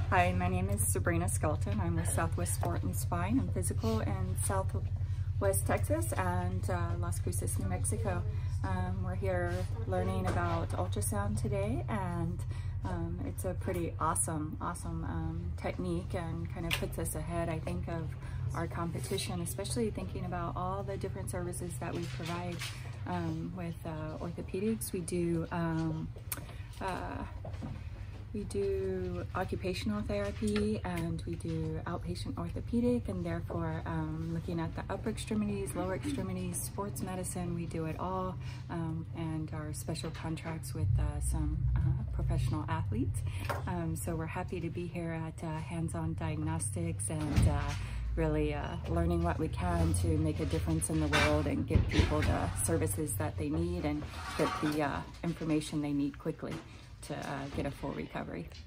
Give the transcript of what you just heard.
Hi, my name is Sabrina Skelton. I'm with Southwest Sport and Spine and Physical in Southwest Texas and Las Cruces, New Mexico. We're here learning about ultrasound today, and it's a pretty awesome technique and kind of puts us ahead, I think, of our competition, especially thinking about all the different services that we provide with orthopedics. We do occupational therapy, and we do outpatient orthopedic, and therefore looking at the upper extremities, lower extremities, sports medicine, we do it all, and our special contracts with some professional athletes. So we're happy to be here at Hands-On Diagnostics and really learning what we can to make a difference in the world and give people the services that they need and get the information they need quickly to get a full recovery.